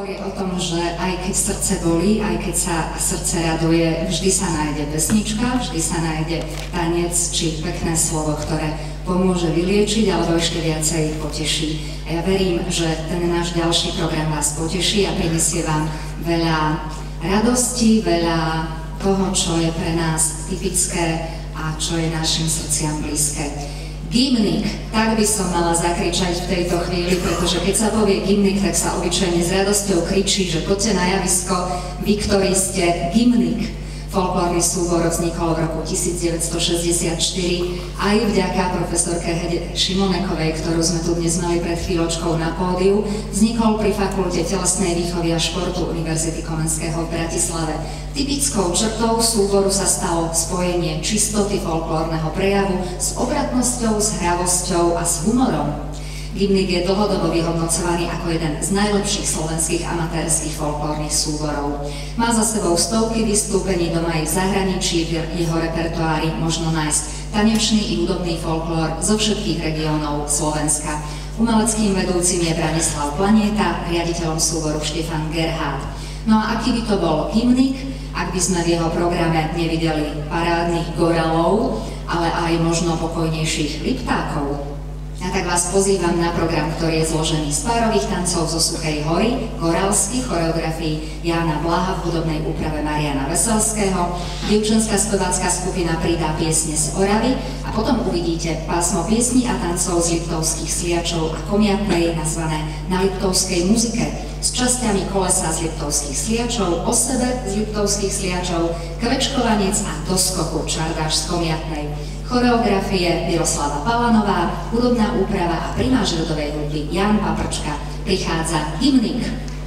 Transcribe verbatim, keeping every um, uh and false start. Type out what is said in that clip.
hovorí o tom, že aj keď srdce bolí, aj keď sa srdce raduje, vždy sa nájde pesnička, vždy sa nájde tanec či pekné slovo, ktoré pomôže vyliečiť alebo ešte viacej poteší. A ja verím, že ten náš ďalší program vás poteší a prinesie vám veľa radosti, veľa toho, čo je pre nás typické a čo je našim srdciam blízke. Gymnik, tak by som mala zakričať v tejto chvíli, pretože keď sa povie gymnik, tak sa obyčajne s radosťou kričí, že poďte na javisko, vy, ktorí ste gymnik. Folklórny súbor vznikol v roku tisícdeväťstošesťdesiatštyri aj vďaka profesorke Hede Šimonekovej, ktorú sme tu dnes mali pred chvíľočkou na pódiu. Vznikol pri Fakulte telesnej výchovy a športu Univerzity Komenského v Bratislave. Typickou črtou súboru sa stalo spojenie čistoty folklórneho prejavu s obratnosťou, s hravosťou a s humorom. Gymnik je dlhodobo vyhodnocovaný ako jeden z najlepších slovenských amatérskych folklórnych súborov. Má za sebou stovky vystúpení doma aj v zahraničí, v jeho repertoári možno nájsť tanečný i hudobný folklór zo všetkých regiónov Slovenska. Umeleckým vedúcim je Branislav Planieta, riaditeľom súboru Štefan Gerhard. No a aký by to bol gymnik, ak by sme v jeho programe nevideli parádnych goralov, ale aj možno pokojnejších liptákov? Ja tak vás pozývam na program, ktorý je zložený z párových tancov zo Suchej hory, goralských choreografií Jána Blaha v hudobnej úprave Mariana Veselského. Dievčenská spevácka skupina pridá piesne z Oravy a potom uvidíte pásmo piesní a tancov z Liptovských Sliačov a Komiatnej nazvané Na Liptovskej muzike s časťami kolesa z Liptovských Sliačov, o sebe z Liptovských Sliačov, kvečkovanec a doskoku čardáš z Komiatnej. Choreografie Miroslava Palanová, hudobná úprava a primáž ľudovej hudby Jan Paprčka. Prichádza gymnik.